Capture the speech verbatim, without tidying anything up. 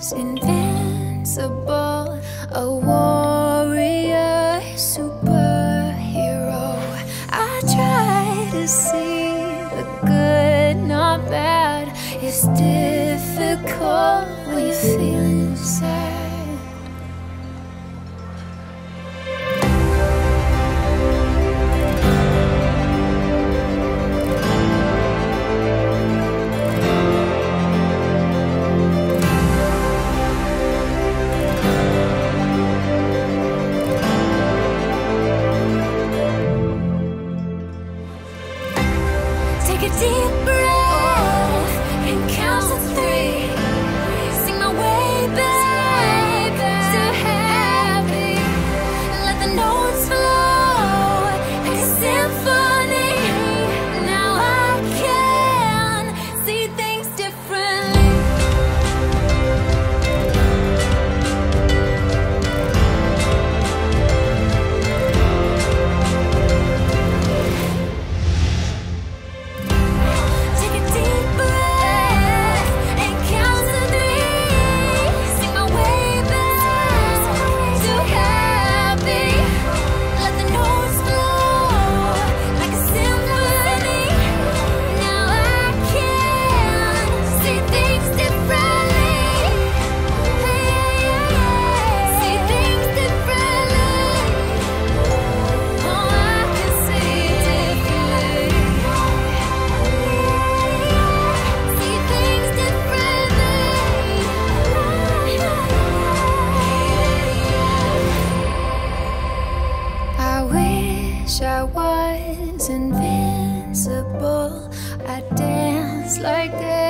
was invincible, a warrior, superhero. I try to see the good, not bad. It's difficult when you're feeling sad. Take a deep breath and count to three. Sing my way back to happy. Let the notes flow like a symphony. Now I can see things differently. Take a deep breath and count to three. Sing my way back to happy. Let the notes flow like a symphony. Now I can see things differently. See things differently. Oh, I can see differently. See things differently. I wish I was invincible. I dance like this.